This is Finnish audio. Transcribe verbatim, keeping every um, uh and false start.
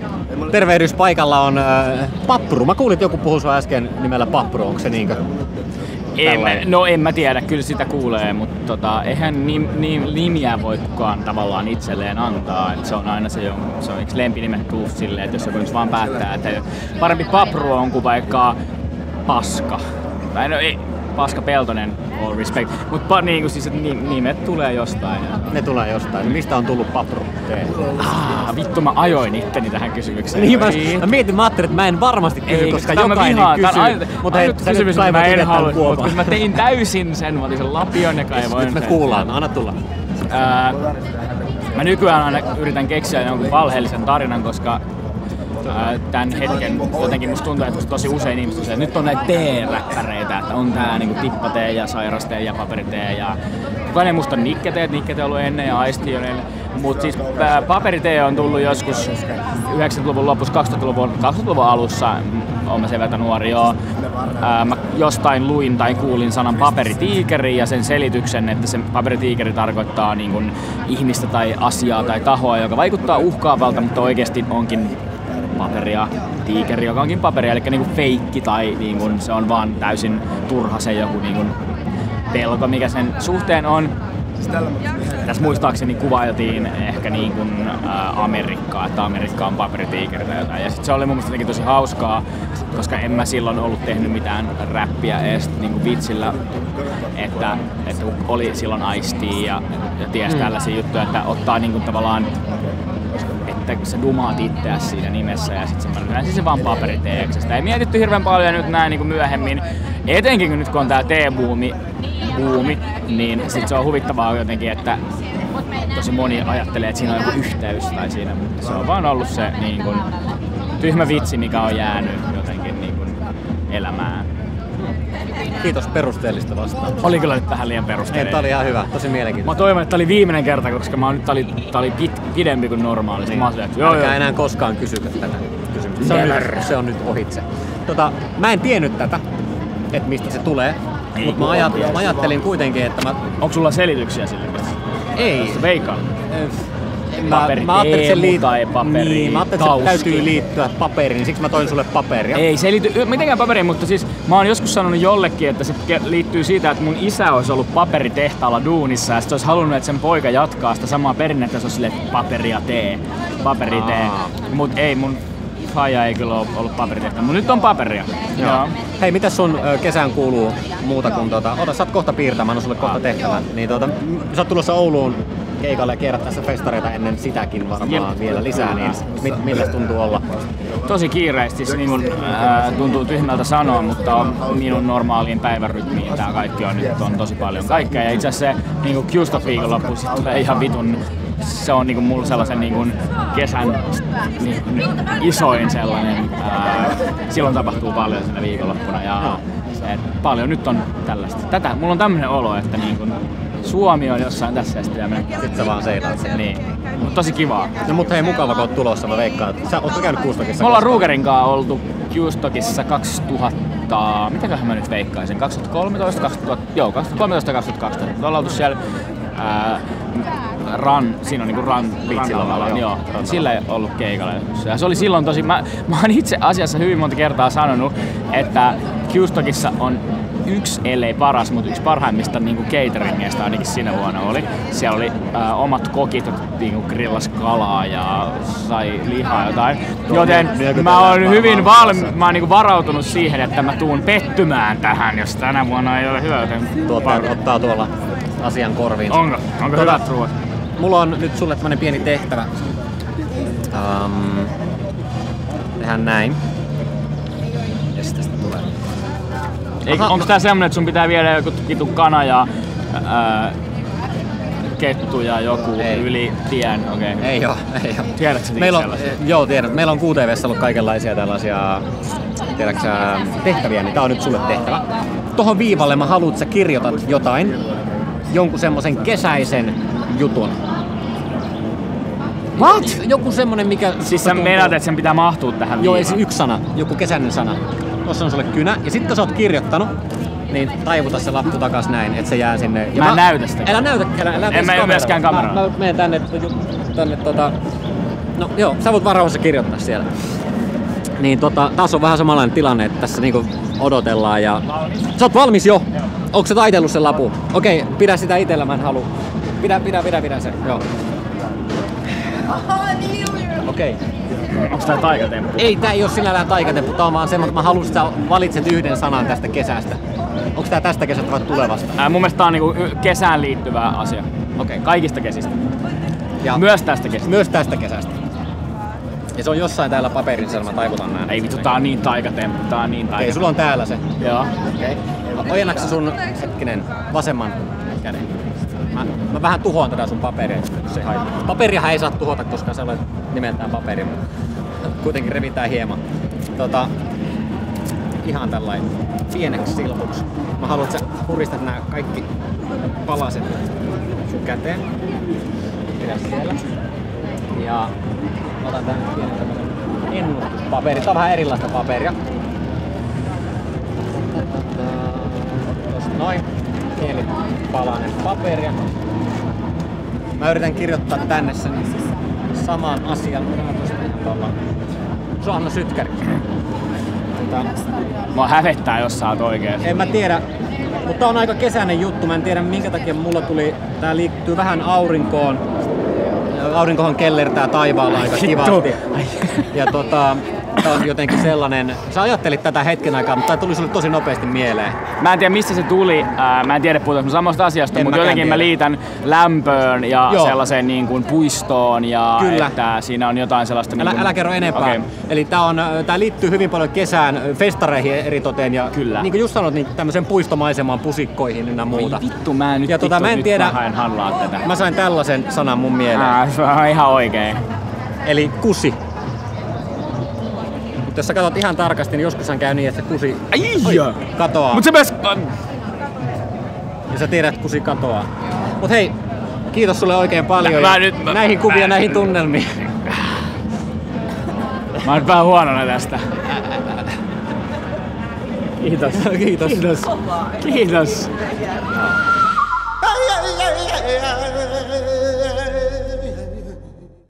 tervehdys paikalla on äh, Pappru. Mä kuulin, että joku puhui sua äsken nimellä Pappru, onko se niinkö? En, no en mä tiedä, kyllä sitä kuulee, mutta tota, eihän nim, nim, nimiä voi kukaan tavallaan itselleen antaa. Et se on aina se, se on yksi lempinimet tuu silleen, että jos joku vaan päättää, että parempi Pappru on kuin vaikka Paska. Tai no ei, Paska Peltonen, all respect. Mutta niin, siis, nimet tulee jostain. Ne tulee jostain. Mistä on tullut Pappru? Ah, vittu mä ajoin itteni tähän kysymykseen. Niin, mä, mä mietin, mä ajattelin, että mä en varmasti kysy, ei, koska jokainen kysyy. Mutta hei, kysymys, että mä en halua, mutta kun mä tein täysin sen, mä otin sen lapion ja kaivoin sen. Nyt me kuullaan, anna tulla. Ää, mä nykyään aina yritän keksiä jonkun valheellisen tarinan, koska ää, tämän hetken jotenkin musta tuntuu, että tosi usein ihmiset on se, että nyt on näitä tee-räppäreitä, että on tää niinku tippatee ja sairastee ja paperitee ja kukaan ei musta nikketeet, nikketeet on ollut ennen ja aisti on ennen. Mut siis ää, paperitee on tullut joskus yhdeksänkymmentäluvun lopussa, kaksituhattaluvun, kaksituhattaluvun alussa, oon mä sen verran nuori joo. Ää, mä jostain luin tai kuulin sanan paperitiikeri ja sen selityksen, että se paperitiikeri tarkoittaa niin kun ihmistä tai asiaa tai tahoa, joka vaikuttaa uhkaavalta, mutta oikeasti onkin paperia, tiikeri, joka onkin paperia, eli niin kuin feikki tai niin kuin se on vaan täysin turha se joku niin kuin pelko, mikä sen suhteen on. Tässä muistaakseni kuvailtiin ehkä niin kuin ä, Amerikkaa, että Amerikka on paperitiikeri tai jotain. Ja sit se oli mun mielestä tosi hauskaa, koska en mä silloin ollut tehnyt mitään räppiä edes niin kuin vitsillä, että, että oli silloin Ice-T ja, ja ties mm. tällaisia juttuja, että ottaa niin kuin tavallaan että sä dumaat itseäsi siinä nimessä ja sit sä siis se vaan paperiteeksi. Sitä ei mietitty hirveän paljon nyt näin niin myöhemmin. Etenkin kun nyt kun on tää tee-buumi, buumi, niin sit se on huvittavaa jotenkin, että tosi moni ajattelee, että siinä on joku yhteys tai siinä, mutta se on vaan ollut se niin kun, tyhmä vitsi, mikä on jäänyt jotenkin niin kun, elämään. Kiitos perusteellista vastausta. Oli kyllä nyt vähän liian perusteellista. Tää oli ihan hyvä, tosi mielenkiintoista. Mä toivon, että tää oli viimeinen kerta, koska mä nyt tää oli, tää oli pit, pidempi kuin normaali. Niin. Mä olin, että, joo, Älkää joo. enää koskaan kysykö tätä kysymystä. Se on, nyt, se on nyt ohitse. Tota, mä en tiennyt tätä, että mistä se tulee, mutta mä, ajat, mä ajattelin kuitenkin, että mä... Onko sulla selityksiä sille? Ei. Veikkaan. Mä, paperi mä ajattelin, että se, liit... paperi, niin, mä ajattelin, että se täytyy liittyä paperiin, niin siksi mä toin sulle paperia. Ei se ei liity mitenkään paperiin, mutta siis mä oon joskus sanonut jollekin, että se liittyy siitä, että mun isä olisi ollut paperitehtaalla duunissa ja sit olisi halunnut, että sen poika jatkaa sitä samaa perinnettä, se olisi silleen, että paperia tee, paperi tee. Mut ei, mun faija ei kyllä ole ollut paperitehtaalla, mutta nyt on paperia. Joo. Joo. Hei, mitäs sun kesään kuuluu muuta kuin tuota, ota, sä oot kohta piirtämään, on sulle kohta tehtävä. Niin tuota, sä oot tulossa Ouluun keikalle ja kierrät tässä festareita ennen sitäkin varmaan Jep. vielä lisää, niin mit, milläs tuntuu olla? Tosi kiireesti, niin kun, ää, tuntuu tyhmältä sanoa, mutta minun normaaliin päivärytmiin tää kaikki on nyt on tosi paljon kaikkea. Ja itse asiassa se niin Q-Stop viikonloppu sit tulee ihan vitun, se on niin mulla sellaisen niin kesän niin, isoin sellainen, ää, silloin tapahtuu paljon siinä viikonloppuna ja se, paljon nyt on tällaista. Tätä, mulla on tämmönen olo, että niin kun, Suomi on jossain tässä ja sitten mennä. Sitten sä vaan seilaat sen. Niin. Mutta tosi kivaa. No mutta hei, mukava kun oot tulossa, mä veikkaan. Sä ootko käynyt Q-Stokissa? Me ollaan Rugerin kanssa oltu Q-Stokissa kaksituhatta... Mitäköhän mä nyt veikkaisin? kaksituhattakolmetoista, kaksituhatta... Joo, kaksituhattakolmetoista kaksituhattakaksitoista. Me ollaan oltu siellä... Ää, Run, siinä on niinku Run, Run joo. joo. Sillä ei ollut keikalla. Ja se oli silloin tosi... Mä, mä oon itse asiassa hyvin monta kertaa sanonut, että Q-Stokissa on yksi, ellei paras, mutta yksi parhaimmista niinku cateringeista ainakin siinä vuonna oli. Siellä oli ää, omat kokit, niinku grillas kalaa ja sai lihaa jotain. Joten mä oon hyvin valmi, mä oon niinku varautunut siihen, että mä tuun pettymään tähän, jos tänä vuonna ei ole hyvä. Joten Tuota, ottaa tuolla asian korviin. Onko? Onko tuota, hyvät ruoat? Mulla on nyt sulle tämmönen pieni tehtävä. Um, tehdään näin. Ja sitten tästä tulee. Eikö, onko tää semmonen, että sun pitää viedä joku kitu kana ja ää, kettu ja joku ei. Yli tien? Okay. Ei oo, ei oo. Tiedätkö sä meillä on, sellaisia? Joo, tiedän. Meillä on Q T V:ssä ollut kaikenlaisia tällaisia tiedätkö, tehtäviä, niin tää on nyt sulle tehtävä. Tohon viivalle mä haluut, että sä kirjoitat jotain, jonkun semmosen kesäisen jutun. What? Joku semmonen, mikä... Siis sä meinaat, että sen pitää mahtua tähän Joo, ei se yksi sana, joku kesäinen sana. Tossa on sulle kynä, ja sitten kun sä oot kirjoittanut, niin taivuta se lappu takas näin, että se jää sinne. Ja mä en näytä sitä. Älä näytä, älä, älä en mä myöskään kameraan. Mä, mä menen tänne, tänne tota, No joo, sä voit varauhassa kirjoittaa siellä. Niin tota, taas on vähän samanlainen tilanne, että tässä niinku odotellaan ja... Sä oot valmis jo? Joo. Onko sä taitellut sen lapun? Okei, pidä sitä itellä, mä en halua. Pidä, pidä, pidä, pidä se. Joo. Okei. Onks tää taikatemppu? Ei, tää ei oo sinällään taikatemppu, tää on vaan semmoinen, että mä halusin, että sä valitset yhden sanan tästä kesästä. Onks tää tästä kesästä vai tulevasta? Ää, mun mielestä tää on niinku kesään liittyvä asia. Okei. Kaikista kesistä. Ja myös tästä kesästä. Myös tästä kesästä. Ja se on jossain täällä paperissa, mä taivutan nää. Ei vittu, tää on niin taikatemppu, tää on niin taikatemppu. Okei, sulla on täällä se. Joo. Okei. Ojennaks sun, hetkinen, vasemman käden? Mä, mä vähän tuhoan tätä sun paperia, se haittaa. Paperiahan ei saa tuhota, koska sä olet nimeltään paperi, mutta kuitenkin revitään hieman. Tota, ihan tällainen pieneksi silpuksi. Mä haluan, että sä puristat nää kaikki palaset sun käteen. Pidä siellä. Ja otan tän pienen tämmönen ennustuspaperi. Tää on vähän erilaista paperia. Tossa noin. Pieni palanen paperia. Mä yritän kirjoittaa tänne sen saman asian. Sulla on sytkäri. Tota, Mua hävettää, jos sä oot oikeesti. En mä tiedä, mutta tää on aika kesäinen juttu. Mä en tiedä minkä takia mulla tuli... Tää liittyy vähän aurinkoon. Aurinkohan kellertää taivaalla aika kivasti. Ja tota... Tää on jotenkin sellainen... Sä ajattelit tätä hetken aikaa, mutta tää tuli sulle tosi nopeasti mieleen. Mä en tiedä missä se tuli, ää, mä en tiedä puhutaan samasta asiasta, en mutta jotenkin tiedä. Mä liitän lämpöön ja Joo. sellaiseen niin kuin puistoon ja Kyllä. että siinä on jotain sellaista... Älä, niin kuin... älä kerro enempää. Okay. Eli tää, on, tää liittyy hyvin paljon kesään festareihin eritoteen ja Kyllä. niin kuin just sanoit, niin tämmöisen puistomaisemaan, pusikkoihin ynnä muuta. Oi vittu, mä en nyt, ja tota, vittu, mä en nyt tiedä, mä haen hallaa tätä. Mä sain tällaisen sanan mun mieleen. Ää, se on ihan oikein. Eli kusi. Mutta jos sä katsot ihan tarkasti, niin joskushan käy niin, että se kusi Oi, katoaa. Mut se myös... Ja sä tiedät, että kusi katoaa. Mut hei, kiitos sulle oikein paljon. Mä, mä nyt, mä, näihin kuviin ja mä, näihin tunnelmiin. Mä oon vähän huonona tästä. Kiitos. Kiitos. Kiitos. Kiitos.